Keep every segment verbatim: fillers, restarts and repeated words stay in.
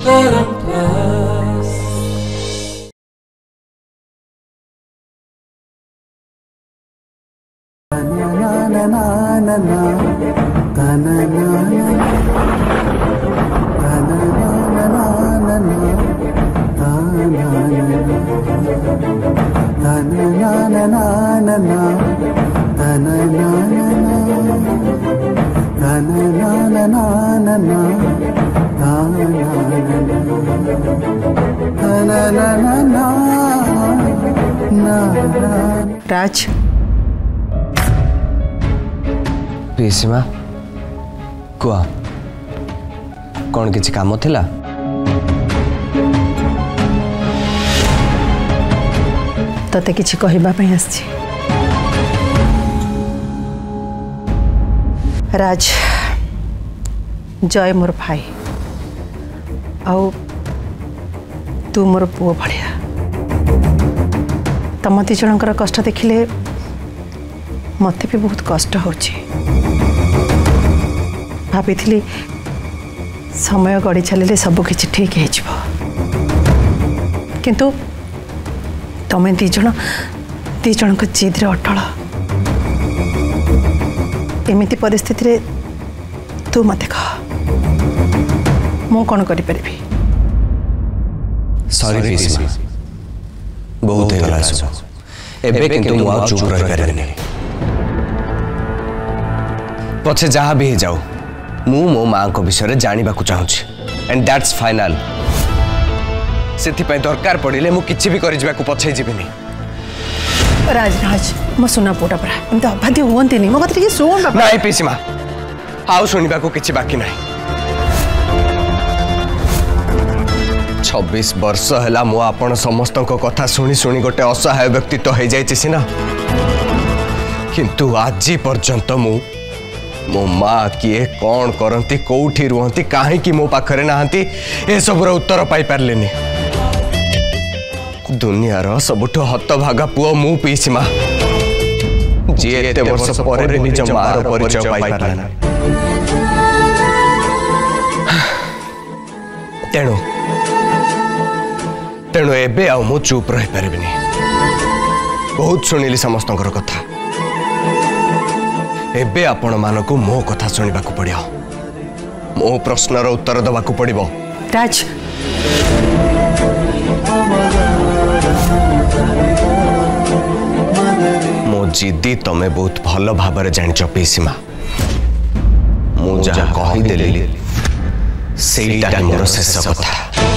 राज पीसीमा कुआ कौन किसी काम थिला? तते किछि कहबा पई आछि। राज जय मोर भाई आउ तू मोर पुओ भलिया। तम दी जनकर कष्ट देखिले मते भी बहुत कष्ट होछि। भाभी थी समय गड़ी चलिले सब किछि ठीक है जिवो, किंतु तमे दी जन दी जन को जिद रे अटल एमिति परिस्थिति रे तू मते कह मु कौन करि परबी? सॉरी पीसीमा बहुत है गला सब एबे किंतु मु आ चुप रहि परबेनी। पछे जहाँ भी जाऊ मु मो माँ को विषय जानिबा को चाहूची एंड दैट्स फाइनल। सेथि पय दरकार पड़िले मु किछि भी करि जिबा को पछे जिबिनी। राज राज मो सुना पोटा परा एमते अबाध्य होंती नहीं मो बात टिके सुन बाबा। नहीं पीसीमा आउ सुनिबा को किछि बाकी नहीं। छब्बीस वर्ष हैला मु आपण समस्त को कथा सुनी सुनी गोटे असहाय व्यक्ति तो हो जाइछि सिना, किंतु आजी पर्यंत मु मो माँ किए कौन करती कौटी रुहती कहीं मो पाखरे नहांती ए सबुर उत्तर पाई पारलेनी। दुनियार सबुठ हतभागा पुओ मु पीसीमा जी एते वर्ष पर भी निज मार परिचय पाई पारला। तेणु तेणु एबे आ मु चुप रही पारिबिनी। बहुत सुनिली समस्तंकर कथा एबे आपण मानकु मो कथा सुनिबा को पड़ियो, मो प्रश्नर उत्तर दबा को पड़िबो। राज मो जिद्दी तमे बहुत भल भाबरे जानिच पीसीमा। मु जहा कहि देली सेटा मोर शेष कथा।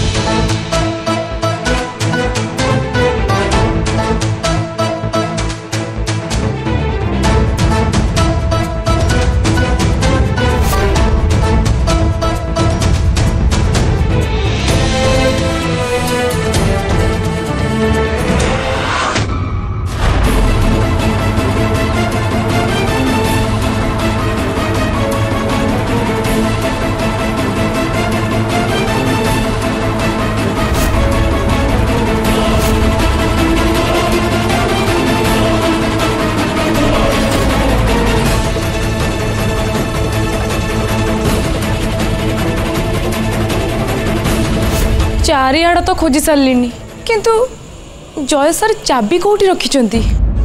चारिआड़ तो खोजी सारे किंतु जय सर चाबी कौटी रखिंट?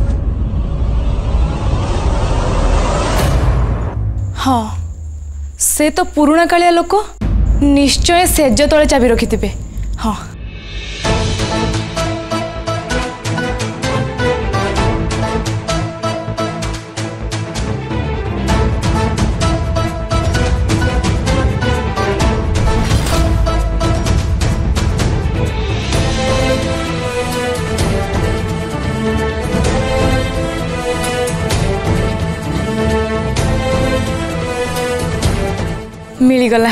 हाँ से तो पुराणा कालिया लोक निश्चय सेज तले चाबी रखिथे। हाँ मिलगला।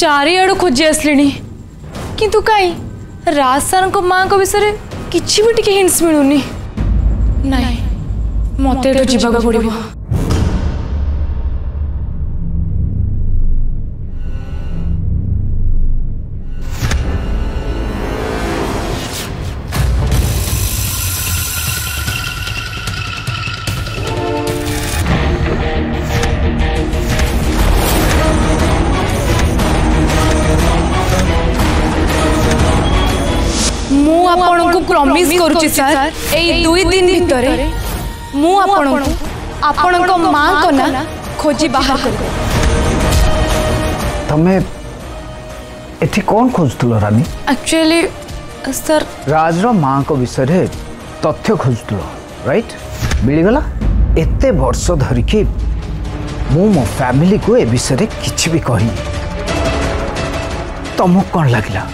चारिआडू खोजी आसलिनी किंतु काई राज सर को माँ को विषय किसी भी टिके हिंट्स मिलूनी नहीं मत जावाक पड़ो। प्रॉमिस करूची सर ए दुई दिन भितर मु आपण को आपण को मां को ना खोजी बाहर कर। तमे एथि कौन खोजतलो रानी? एक्चुअली सर राजर मां को विषय रे तथ्य खोजतलो राइट? मिलगला एते वर्ष धरिकी मु मो फैमिली को ए विषय रे किछि भी कहि तमको कौन लागला?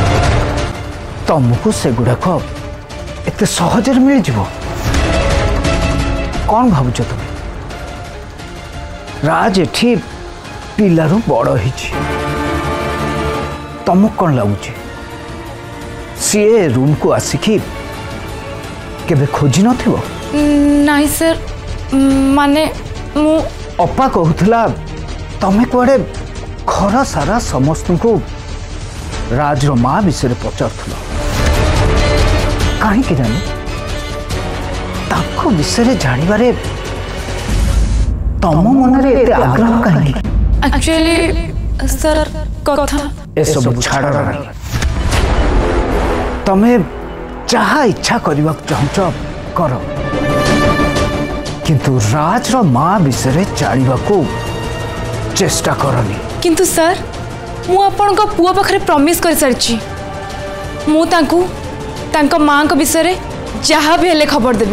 तुमको से गुड़ाक एत सहजर मिल जीवो कौन भावुच तुम? राज एठी पिलारू बड़ हो तुमको कौन लगुच सी रूम को आसिकी केबे खोजी नथिबो? नहीं सर माने मु अपा कहूला तमे कुआडे घर सारा समस्त को राजर माँ विषय पचार कहीं जानी ताको विषय जानिबारे तम मन रे एते आग्रह कहीं? एक्चुअली सर कथा ए सब छाड़ रानी तमे जहा इच्छा करबा चाहछ कर किंतु राजर माँ विषय जानिबा को चेष्टा करनी। किंतु सर मु आपण को पुआ पाखरे प्रॉमिस कर सारची मु तांकू तांको मां को विषय रे जहाँ भी हेले खबर देबी।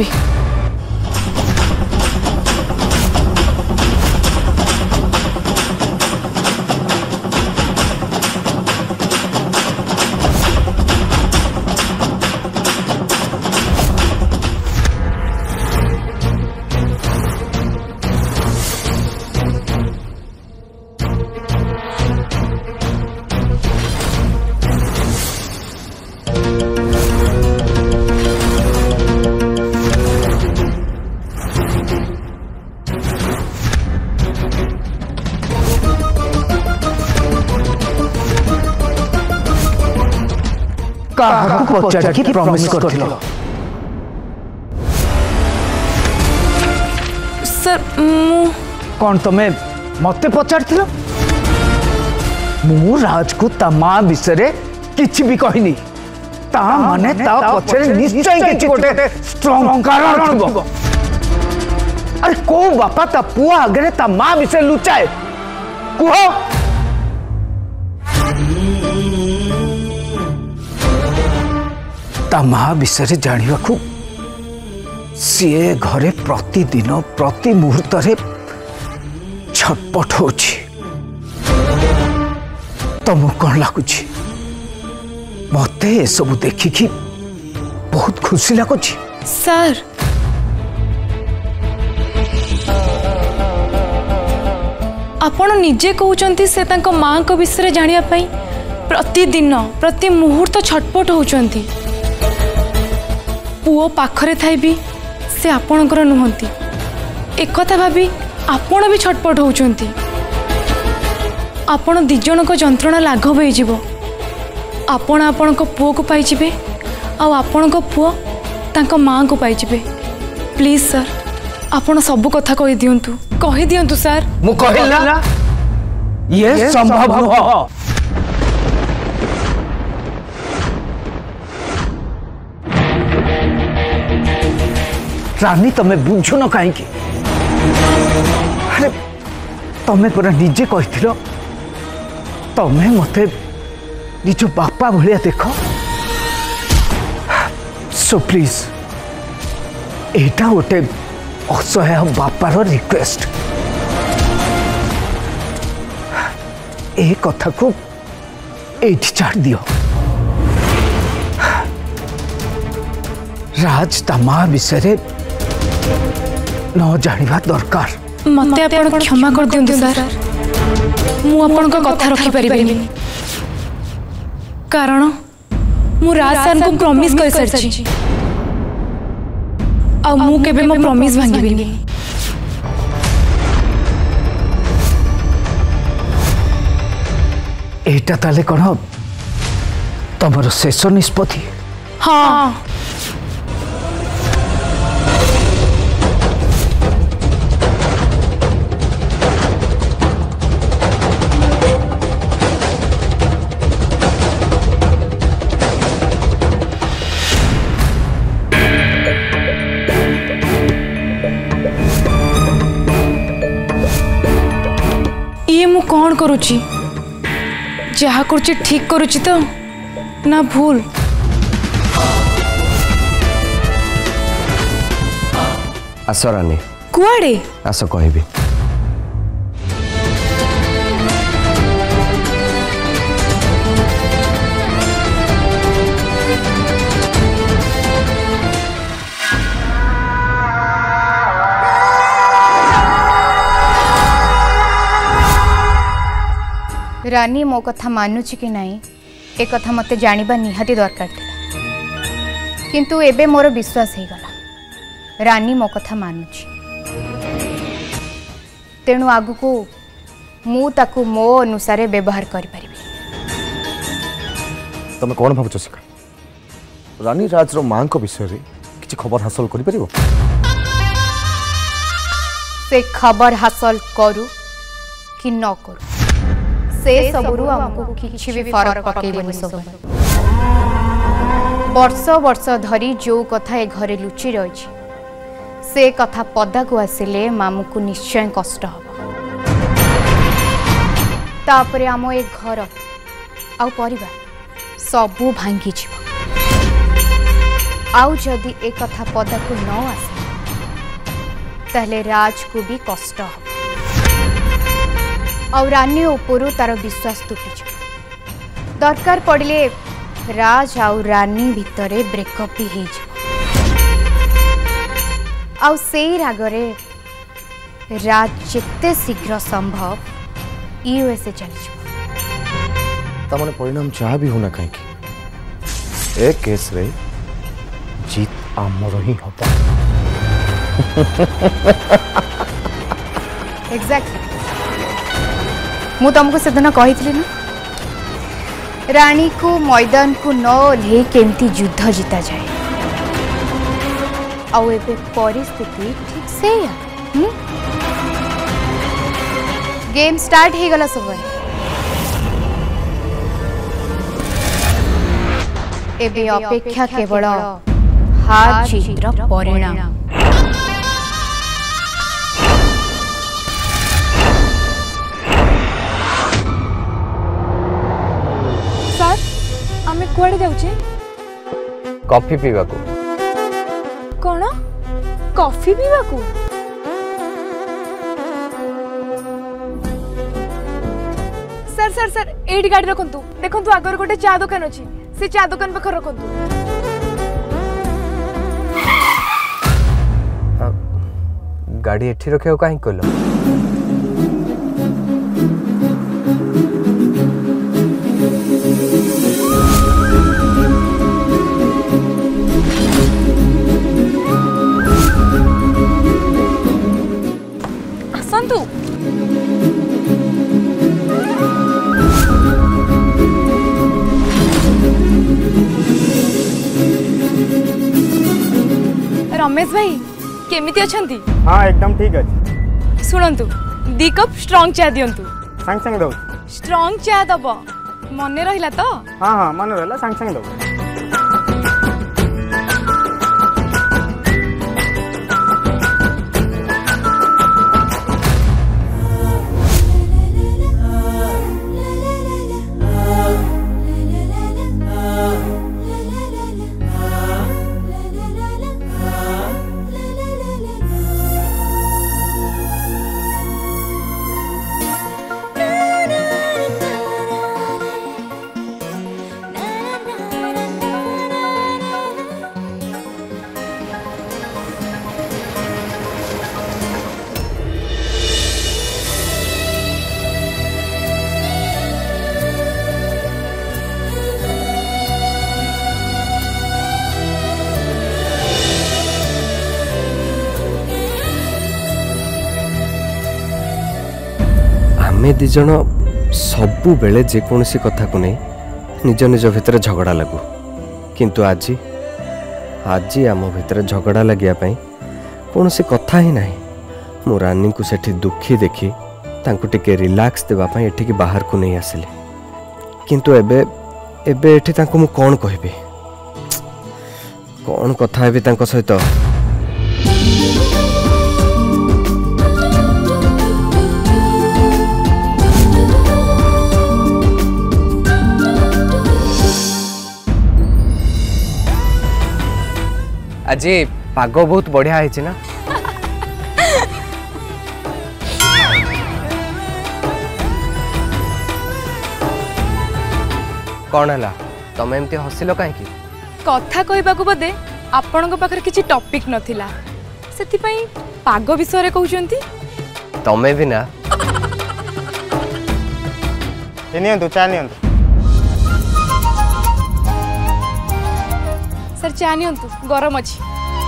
काहाको पचार की प्रॉमिस करथिलो? सर मु कौन तमे मते पचारथिलो? मु राज को ता मां विषय रे किछि भी कहिनी ता माने ता पछरे निश्चय किछि गोटे स्ट्रांग कारण थिबो। अरे को बापा ता पुआ आगे ता मां विषय लुचाए कुहो? ता माँ विषय जानिबा को सीए घरे प्रतिदिन प्रति मुहूर्त रे छटपट होछि। तुमको कौन लगुच मते ए सब देखिकी बहुत खुशी लगुच? सर आपण निजे कहउचंती से तांको मां को विषय जानिया पई प्रतिदिन प्रति मुहूर्त छटपट होउचंती। पुओ पाखरे थाई भी से आपणकर नुहंती एक कथा भाभी आपण भी छटपट होउचंती। आपण दिजन को जंत्रणा लाघव हो जिवो आपण आपण को पुओ को पाई जिवे आ आपण को पुओ तांको मां को पाई जिवे। प्लीज सर आपण सब कथा कहि दियंतु कहि दियंतु सर। मु कहिला ये संभव हो। रानी तमे बुझु न कहीं? अरे तमे पूरा निजे कहिथिलो तमे मते निज बापा भलिया देख। सो प्लीज एटा गोटे असहाय बापार रिक्वेस्ट ए कथा को एठी छाड़ दियो। राज तमा विषय न जानिबा दरकार। मते आपण क्षमा कर दियंतु सर। मु आपण को कथा रखी परिबेनी कारण मु राज सर को प्रॉमिस कर सरची आ मु केबे मो प्रॉमिस भांगिबिनी। एटा ताले कौन तमर शेष निष्पत्ति? हाँ ये मु कौन करुची जहा करुची ठीक करुची तो ना भूल? आस रानी कुआड़े आस कहबी। रानी मो कथा मानुची कि नहीं ए कथा मते जानिबा निहाती दरकार थिला किंतु एबे मोर विश्वास हे गला रानी मो कथा मानुची तेणु आगु को मु ताकू मो अनुसार व्यवहार करि परिबे। तमे कोन भाबुछ शिखा रानी राज रो मां को विषय रे किछि खबर हासिल करि परिबो? से खबर हासिल करू कि न करू से सबुरु हमको किछि भी फरक पकेबनी सब। वर्ष वर्ष धरी जो कथा ए घरे लुचि रही से कथा पदा को आसिले मामू को निश्चय कष्ट हम तापरे आम ए घर आउ परिवार सबू भांगी जीव आउ जदि ए कथा पदा को न आसे ताले राज को भी कष्ट हम और रानी उपरू तार विश्वास तुटी दरकार पड़े राज आउ रानी भितरे ब्रेकअप भी हो आउ से रागरे राज जिते शीघ्र संभव यूएसए चली तमने परिणाम जहाँ भी होना कहीं ए केस रे जीत आमर ही होता। एग्जैक्टली मु तुमको सेदिन कही ना रानी को मैदान को न ओह्लई केमती युद्ध जीता जाए आउ एबे परिस्थिति ठीक से गेम स्टार्ट हो गला सब एबे अपेक्षा केवल हार जीतर परिणाम। आमे कुआडे जाउचे? कॉफी पीवा को। कौन कॉफी पीवा को? सर सर सर एडी गाड़ी रखंतु देखंतु आगर गोटे चा दुकान अछि से चा दुकान पाखर रखंतु। गाड़ी एठी रखे हो काहे कहलो? आसंतु रमेश भाई केमिति अछंती? हाँ एकदम ठीक अछि। सुनंतु दी कप स्ट्रांग चा दियंतु। संग संग दो। स्ट्रांग चा दब मने रहिला तो? हाँ हाँ मन रहला संग संग दो। na na na आमे दी जण सबु बेले जेकोसी कथा को नहीं निज निज भितर झगड़ा लगू किंतु आज आज आम भितर झगड़ा लगिया कौन सी कथा ही नहीं मो रानी को सेठी दुखी देखी तांको टिके रिलैक्स देवाई एठिकी बाहर को नहीं आसिली किंतु एबे एबे एठी तांको मु कौन कहबी कौन कथा हेबी तांको सहित आज पाग बहुत बढ़िया है ना कौन है तुम एमती हसिल कहीं कथा कहबाकू बदे आपण पाखर किसी टॉपिक नथिला सेथिपई पाग विषय कहउचंती तमे भी ना नियंतु चा नियंतु सर चा नियंतु गरम अछि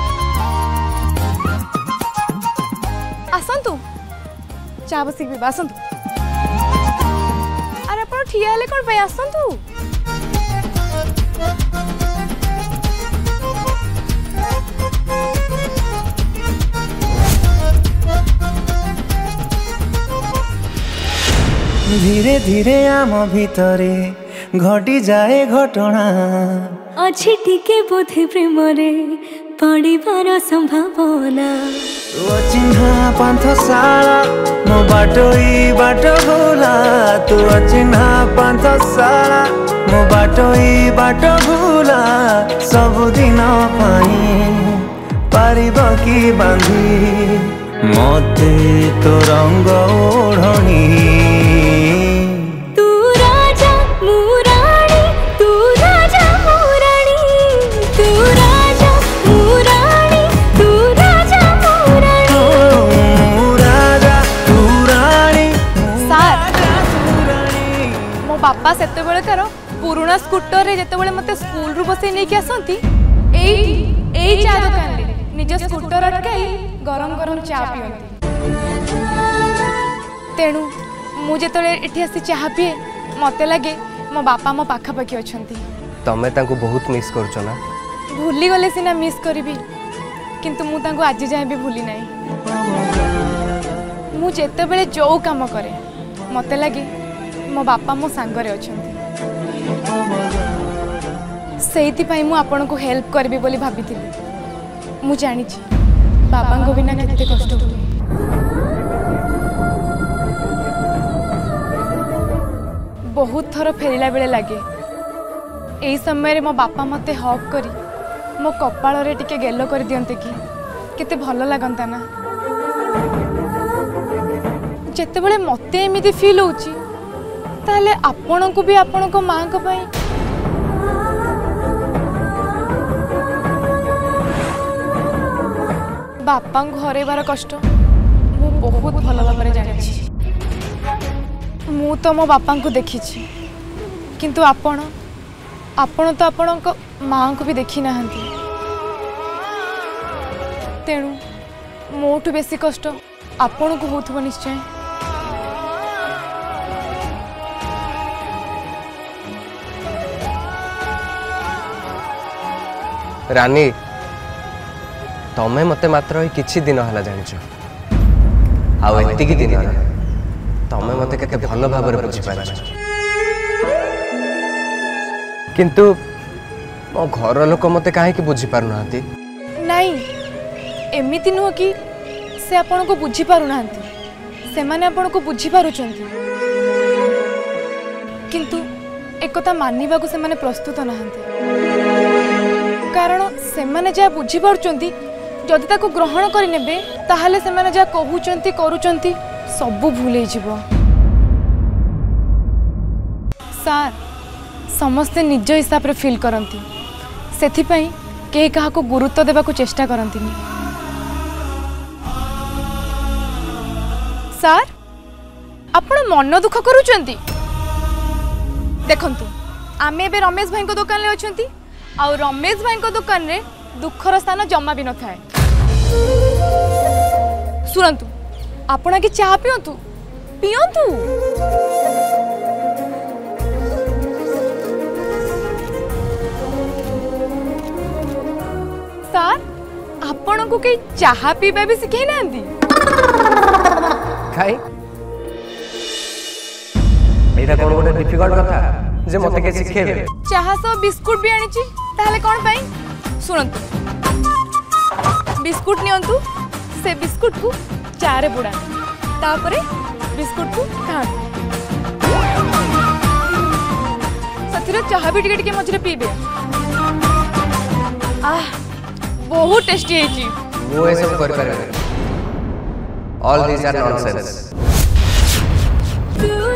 आसंतु चा बसी भी आसंतु अरे आपण ठिया हेले कोन पय आसंतु धीरे धीरे आम भितरे घटी जाए घटना अच्छी टिके बोधे प्रेम रे पड़िबार संभावना तू चिन्हा पांथशाला मो बाटोई बाट भूला तू चिन्हा पांथशाला मो बाटोई बाट भूला सबुदिन पाई पारिब कि बांधी मते तो रंग ओढ़नी बापा सेते बेले कार पुराना स्कूटर रे जेते बेले मते स्कूल रु बसे नै के आसंती एई एई चा दुकान रे निज स्कूटर अटकाई गरम गरम चा पियंती तेणु मु जेते एठी आसी चाह पिए मते लागे मो बापा मो पाखा पाखी अछंती तमे तांको बहुत मिस करछो ना भूली गले सिना मिस करबी किंतु मु तांको आज जाय भी भूली नाही मु जेते बेले जो काम करे मते लागे मो बापा मो सांगरे अछंती सेति पई मु आपन को हेल्प करबी बोली भाबिथिली मु जानि छी बाबा को बिना केते कष्ट हुए बहुत थर फेरिला बेले लागे एई समय रे मो बापा मते हक करी मो कपाल रे टिके गेलो कर दियंते कि केते भलो लागंता ना जेते बेले मते एमिति फील होची ताले आपण को भी आपण को मां को पाई बापा घरे बार कष्ट मु बहुत भल भाव जानी मु तो मो बापा को देखी किंतु आपण आपण तो आपण को मां को भी देखी ना तेणु मोठू बेसी कष्ट आपण को होथबो निश्चय रानी तमें मते मात्र किछि दिन हला जानिछ आ एतिकी दिन तमें मते केते भल भाव रे बुझि पाछ किंतु मो घर लोक मते काहे कि बुझि पारु नांती नहीं एमिति नुह कि से आपण को बुझि पारु नांती से माने आपण को बुझि पारुचंती किंतु एकता मानिबा को से माने प्रस्तुत नांती कारण से माने जा बुझी पारुचंती जदि ताको ग्रहण करि नेबे ताहाले से माने जा कहउचंती करूचंती सब भूल जिवो सार समस्ते निज हिसाब रे फील करंती सेथि पई के कहा को गुरुत्व देबा को चेष्टा करंती नि सार आपण मन दुख करूचंती देखंतु आमे बे रमेश भाई को दुकान ले अछंती आ रमेश भाई को दुकान रे दुखर स्थान जमा भी न थाए शुणु आपण आगे चाह पिंतु पियंतु। सर आपण को कई चाहा पीवा भी सिखे नांदी खाई एटा कोन गोटे डिफिकल्ट कथा जे मते के सिखेबे। चाहा सो बिस्कुट भी आनिची ताहले कोन पई सुनंतु बिस्कुट नियंतु से बिस्कुट को चारे बुड़ा तापरे बिस्कुट को खाण सथिरे चाहा भी टिके टिके मझरे पीबे। आह बहुत टेस्टी है जी। वो ये सब कर कर ऑल दीस आर नॉनसेंस।